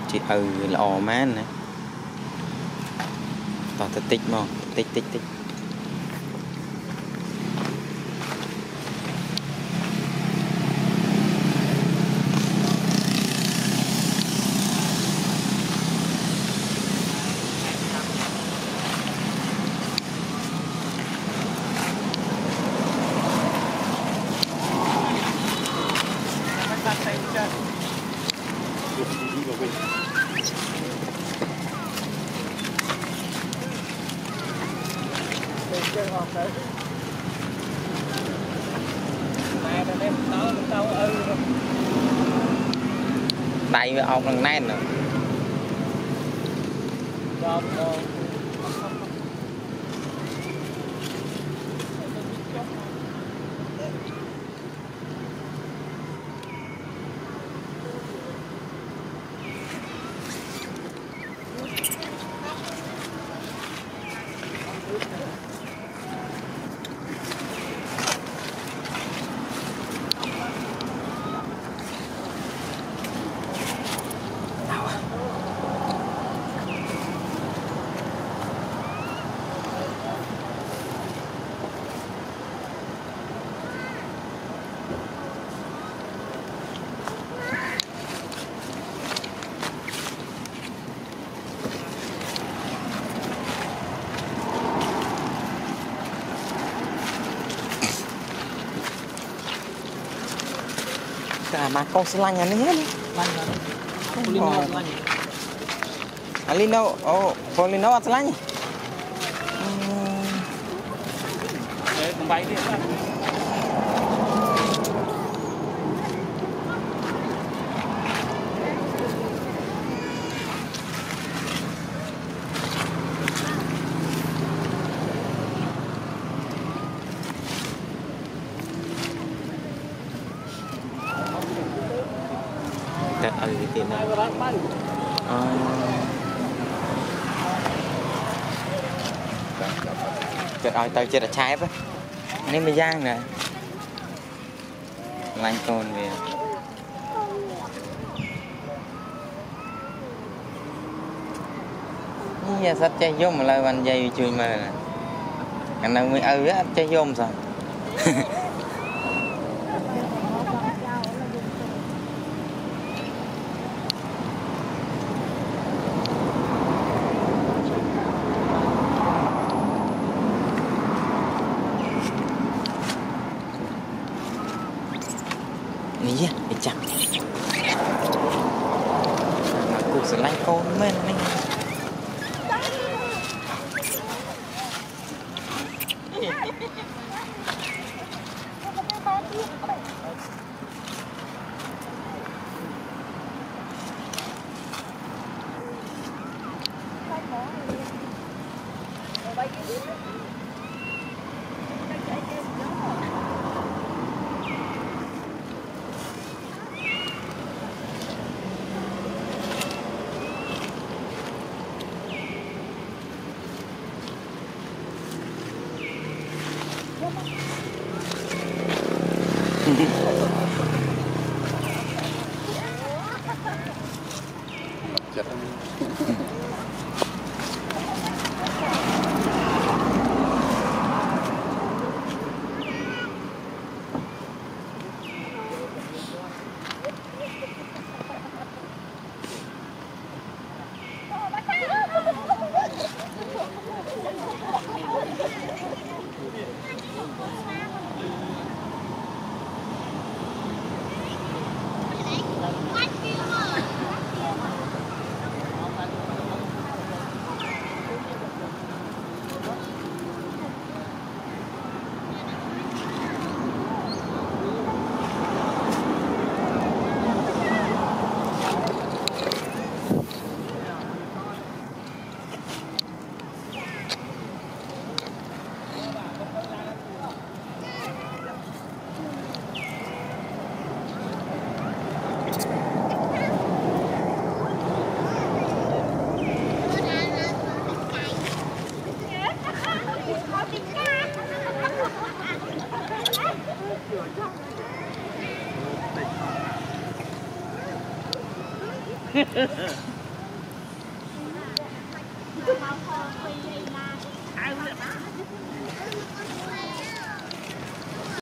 chị lò mán này tỏ thật tích mà tích đây với ông lần này nữa mà con sẽ lanh anh hết Alino Polino at lanh bay đi tiền này chợt ơi tao chưa đã trái á nên mới giang này lanh con về giờ sắp chơi vô mà lời bàn dây chui mờ nè anh nào mới á chơi vô sao Iya, ecak. Aku selain komen nih.